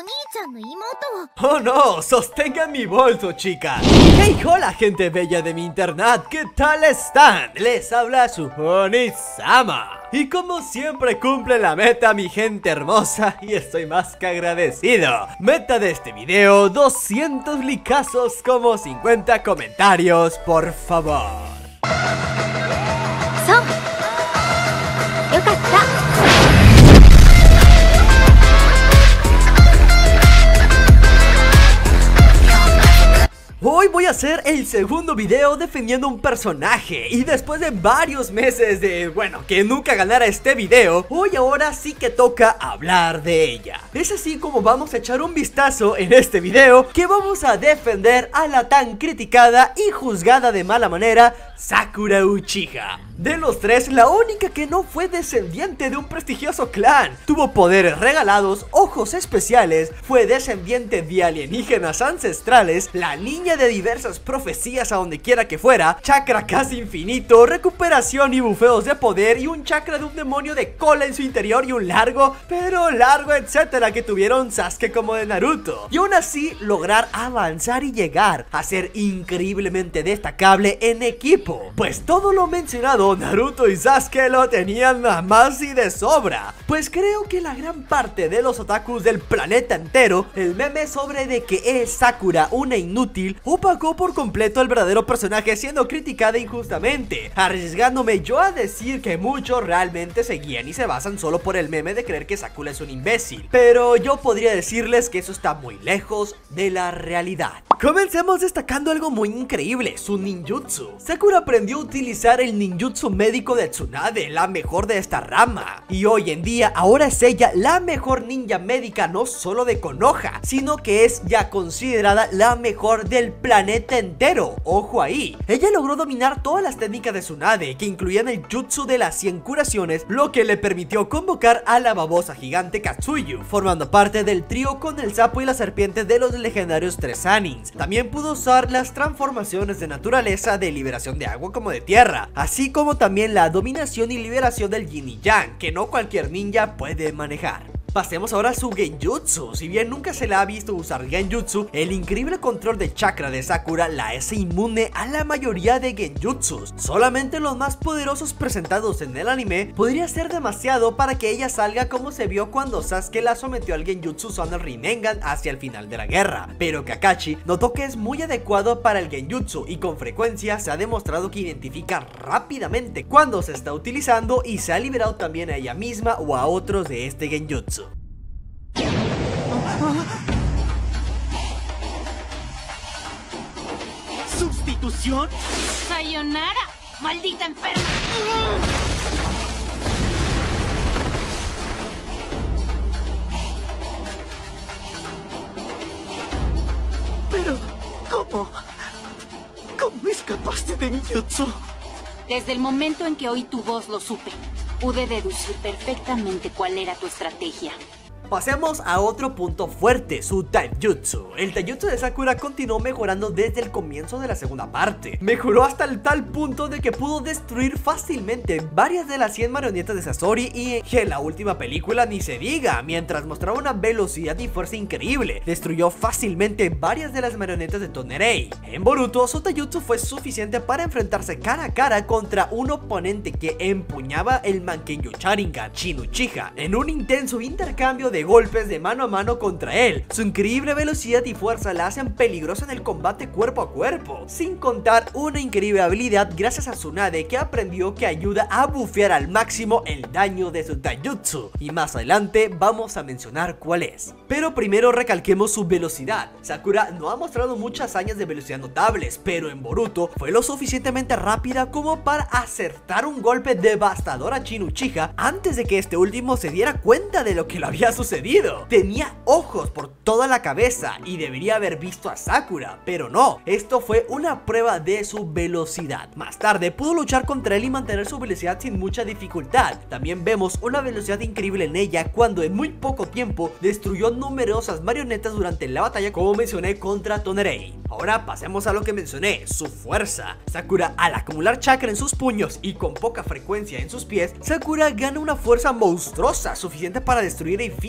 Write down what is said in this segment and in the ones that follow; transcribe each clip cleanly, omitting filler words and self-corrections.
Oh no, sostengan mi bolso, chicas. Hey, hola gente bella de mi internet, ¿qué tal están? Les habla su Oni-sama. Y como siempre cumple la meta mi gente hermosa y estoy más que agradecido. Meta de este video, 200 likazos como 50 comentarios, por favor. Hoy voy a hacer el segundo video defendiendo un personaje. Y después de varios meses de, bueno, que nunca ganara este video, hoy ahora sí que toca hablar de ella. Es así como vamos a echar un vistazo en este video, que vamos a defender a la tan criticada y juzgada de mala manera Sakura Uchiha. De los tres, la única que no fue descendiente de un prestigioso clan, tuvo poderes regalados, ojos especiales, fue descendiente de alienígenas ancestrales, la niña de diversas profecías a donde quiera que fuera, chakra casi infinito, recuperación y bufeos de poder y un chakra de un demonio de cola en su interior y un largo, pero largo etcétera que tuvieron Sasuke como de Naruto. Y aún así lograr avanzar y llegar a ser increíblemente destacable en equipo, pues todo lo mencionado Naruto y Sasuke lo tenían nada más y de sobra. Pues creo que la gran parte de los otakus del planeta entero, el meme sobre de que es Sakura una inútil, opacó por completo el verdadero personaje, siendo criticada injustamente, arriesgándome yo a decir que muchos realmente se guían y se basan solo por el meme de creer que Sakura es un imbécil. Pero yo podría decirles que eso está muy lejos de la realidad. Comencemos destacando algo muy increíble, su ninjutsu. Sakura aprendió a utilizar el ninjutsu médico de Tsunade, la mejor de esta rama, y hoy en día ahora es ella la mejor ninja médica no solo de Konoha, sino que es ya considerada la mejor del planeta entero. Ojo ahí, ella logró dominar todas las técnicas de Tsunade, que incluían el jutsu de las 100 curaciones, lo que le permitió convocar a la babosa gigante Katsuyu, formando parte del trío con el sapo y la serpiente de los legendarios 3 Sanins. También pudo usar las transformaciones de naturaleza de liberación de agua como de tierra, así como también la dominación y liberación del yin y yang, que no cualquier ninja puede manejar. Pasemos ahora a su genjutsu. Si bien nunca se la ha visto usar genjutsu, el increíble control de chakra de Sakura la hace inmune a la mayoría de genjutsus. Solamente los más poderosos presentados en el anime podría ser demasiado para que ella salga, como se vio cuando Sasuke la sometió al genjutsu usando el Rinnegan hacia el final de la guerra. Pero Kakashi notó que es muy adecuado para el genjutsu y con frecuencia se ha demostrado que identifica rápidamente cuando se está utilizando y se ha liberado también a ella misma o a otros de este genjutsu. ¿Sustitución? ¡Sayonara! ¡Maldita enferma! Pero, ¿cómo? ¿Cómo escapaste de mi jutsu? Desde el momento en que oí tu voz lo supe. Pude deducir perfectamente cuál era tu estrategia. Pasemos a otro punto fuerte, su taijutsu. El taijutsu de Sakura continuó mejorando desde el comienzo de la segunda parte. Mejoró hasta el tal punto de que pudo destruir fácilmente varias de las 100 marionetas de Sasori, y en la última película ni se diga, mientras mostraba una velocidad y fuerza increíble. Destruyó fácilmente varias de las marionetas de Tonerei. En Boruto, su taijutsu fue suficiente para enfrentarse cara a cara contra un oponente que empuñaba el Mankenkyo Sharingan, Shin Uchiha, en un intenso intercambio de golpes de mano a mano contra él. Su increíble velocidad y fuerza la hacen peligrosa en el combate cuerpo a cuerpo, sin contar una increíble habilidad gracias a Tsunade, que aprendió que ayuda a bufear al máximo el daño de su taijutsu, y más adelante vamos a mencionar cuál es. Pero primero recalquemos su velocidad. Sakura no ha mostrado muchas hazañas de velocidad notables, pero en Boruto fue lo suficientemente rápida como para acertar un golpe devastador a Shin Uchiha antes de que este último se diera cuenta de lo que le había sucedido. Tenía ojos por toda la cabeza y debería haber visto a Sakura, pero no, esto fue una prueba de su velocidad. Más tarde pudo luchar contra él y mantener su velocidad sin mucha dificultad. También vemos una velocidad increíble en ella cuando en muy poco tiempo destruyó numerosas marionetas durante la batalla, como mencioné, contra Tonerei. Ahora pasemos a lo que mencioné, su fuerza. Sakura, al acumular chakra en sus puños y con poca frecuencia en sus pies, Sakura gana una fuerza monstruosa suficiente para destruir edificios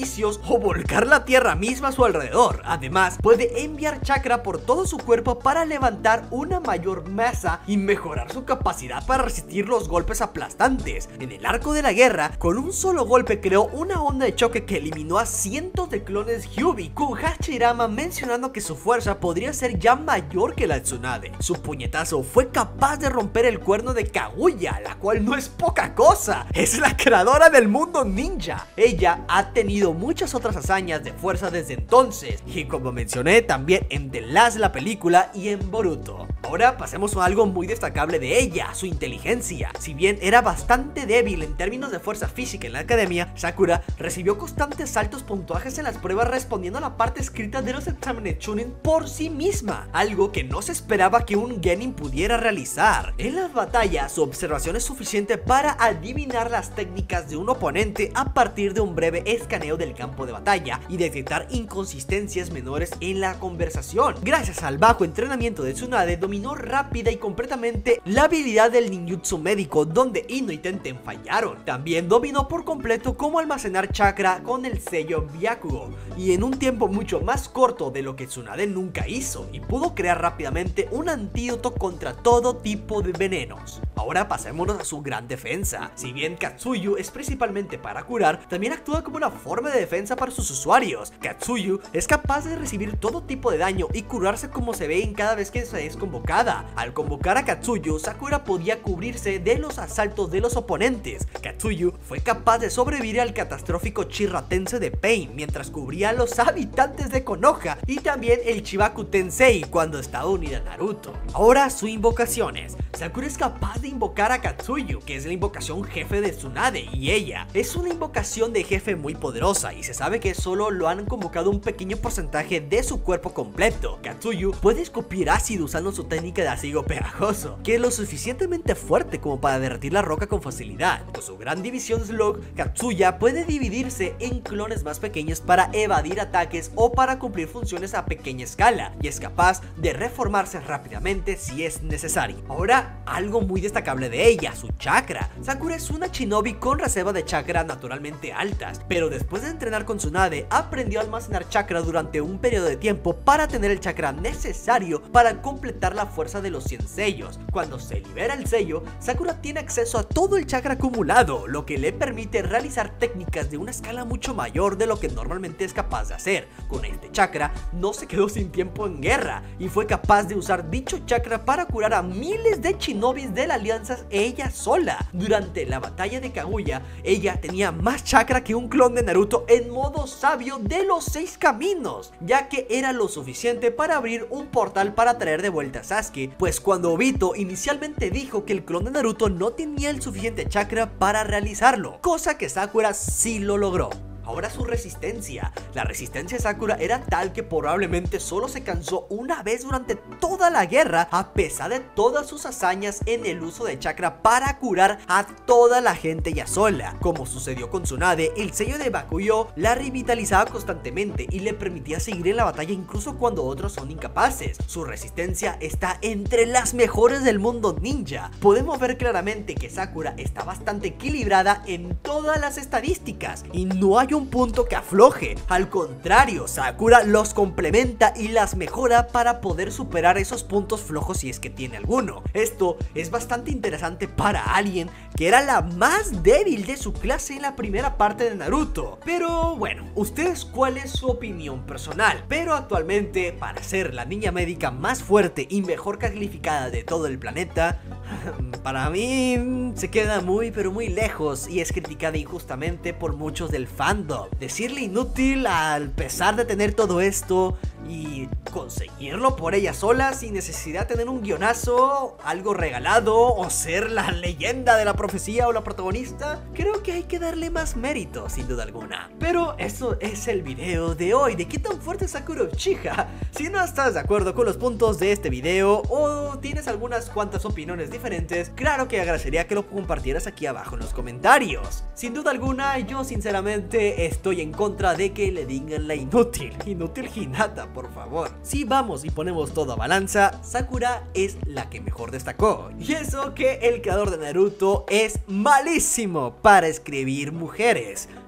edificios o volcar la tierra misma a su alrededor. Además, puede enviar chakra por todo su cuerpo para levantar una mayor masa y mejorar su capacidad para resistir los golpes aplastantes. En el arco de la guerra, con un solo golpe creó una onda de choque que eliminó a cientos de clones Hyuubi, con Hashirama mencionando que su fuerza podría ser ya mayor que la de Tsunade. Su puñetazo fue capaz de romper el cuerno de Kaguya, la cual no es poca cosa, es la creadora del mundo ninja. Ella ha tenido muchas otras hazañas de fuerza desde entonces, y como mencioné también en The Last, la película, y en Boruto. Ahora pasemos a algo muy destacable de ella, su inteligencia. Si bien era bastante débil en términos de fuerza física en la academia, Sakura recibió constantes altos puntuajes en las pruebas respondiendo a la parte escrita de los exámenes Chunin por sí misma, algo que no se esperaba que un genin pudiera realizar. En las batallas, su observación es suficiente para adivinar las técnicas de un oponente a partir de un breve escaneo del campo de batalla y detectar inconsistencias menores en la conversación. Gracias al bajo entrenamiento de Tsunade, dominó rápida y completamente la habilidad del ninjutsu médico, donde Ino y Tenten fallaron. También dominó por completo cómo almacenar chakra con el sello Byakugo, y en un tiempo mucho más corto de lo que Tsunade nunca hizo, y pudo crear rápidamente un antídoto contra todo tipo de venenos. Ahora pasémonos a su gran defensa. Si bien Katsuyu es principalmente para curar, también actúa como una forma de defensa para sus usuarios. Katsuyu es capaz de recibir todo tipo de daño y curarse como se ve en cada vez que se es convocada. Al convocar a Katsuyu, Sakura podía cubrirse de los asaltos de los oponentes. Katsuyu fue capaz de sobrevivir al catastrófico Chirra Tensei de Pain mientras cubría a los habitantes de Konoha, y también el Chibaku Tensei cuando estaba unida a Naruto. Ahora sus invocaciones. Sakura es capaz de invocar a Katsuyu, que es la invocación jefe de Tsunade, y ella es una invocación de jefe muy poderosa, y se sabe que solo lo han convocado un pequeño porcentaje de su cuerpo completo. Katsuyu puede escupir ácido usando su técnica de ácido pegajoso, que es lo suficientemente fuerte como para derretir la roca con facilidad. Con su gran división Slug, Katsuya puede dividirse en clones más pequeños para evadir ataques o para cumplir funciones a pequeña escala, y es capaz de reformarse rápidamente si es necesario. Ahora, algo muy destacable de ella, su chakra. Sakura es una shinobi con reserva de chakra naturalmente altas, pero después de entrenar con Tsunade, aprendió a almacenar chakra durante un periodo de tiempo para tener el chakra necesario para completar la fuerza de los 100 sellos. Cuando se libera el sello, Sakura tiene acceso a todo el chakra acumulado, lo que le permite realizar técnicas de una escala mucho mayor de lo que normalmente es capaz de hacer. Con este chakra no se quedó sin tiempo en guerra y fue capaz de usar dicho chakra para curar a miles de shinobis de la alianza ella sola. Durante la batalla de Kaguya, ella tenía más chakra que un clon de Naruto en modo sabio de los 6 caminos, ya que era lo suficiente para abrir un portal para traer de vuelta a Sasuke, pues cuando Obito inicialmente dijo que el clon de Naruto no tenía el suficiente chakra para realizarlo, cosa que Sakura sí lo logró. Ahora su resistencia. La resistencia de Sakura era tal que probablemente solo se cansó una vez durante toda la guerra, a pesar de todas sus hazañas en el uso de chakra para curar a toda la gente ya sola. Como sucedió con Tsunade, el sello de Bakuyo la revitalizaba constantemente y le permitía seguir en la batalla incluso cuando otros son incapaces. Su resistencia está entre las mejores del mundo ninja. Podemos ver claramente que Sakura está bastante equilibrada en todas las estadísticas y no hay un punto que afloje. Al contrario, Sakura los complementa y las mejora para poder superar esos puntos flojos si es que tiene alguno. Esto es bastante interesante para alguien que era la más débil de su clase en la primera parte de Naruto. Pero bueno, ¿ustedes cuál es su opinión personal? Pero actualmente, para ser la niña médica más fuerte y mejor calificada de todo el planeta, para mí se queda muy pero muy lejos y es criticada injustamente por muchos del fandom. Decirle inútil a pesar de tener todo esto y conseguirlo por ella sola sin necesidad de tener un guionazo, algo regalado o ser la leyenda de la profecía o la protagonista, creo que hay que darle más mérito sin duda alguna. Pero eso es el video de hoy, de qué tan fuerte es Sakura Uchiha. Si no estás de acuerdo con los puntos de este video o tienes algunas cuantas opiniones diferentes, claro que agradecería que lo compartieras aquí abajo en los comentarios. Sin duda alguna, yo sinceramente estoy en contra de que le digan la inútil Hinata, por favor. Si vamos y ponemos todo a balanza, Sakura es la que mejor destacó. Y eso que el creador de Naruto es malísimo para escribir mujeres.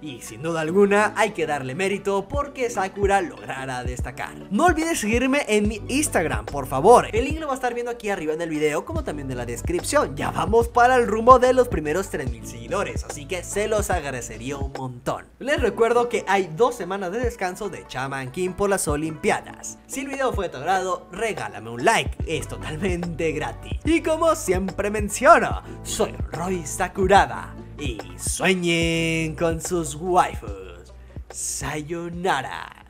y sin duda alguna hay que darle mérito porque Sakura lograra destacar. No olvides seguirme en mi Instagram, por favor. El link lo va a estar viendo aquí arriba en el video, como también en la descripción. Ya vamos para el rumbo de los primeros 3000 seguidores, así que se los agradecería un montón. Les recuerdo que hay 2 semanas de descanso de Shaman King por las Olimpiadas. Si el video fue de tu agrado, regálame un like, es totalmente gratis. Y como siempre menciono, soy Roy Sakuraba y sueñen con sus waifus. Sayonara.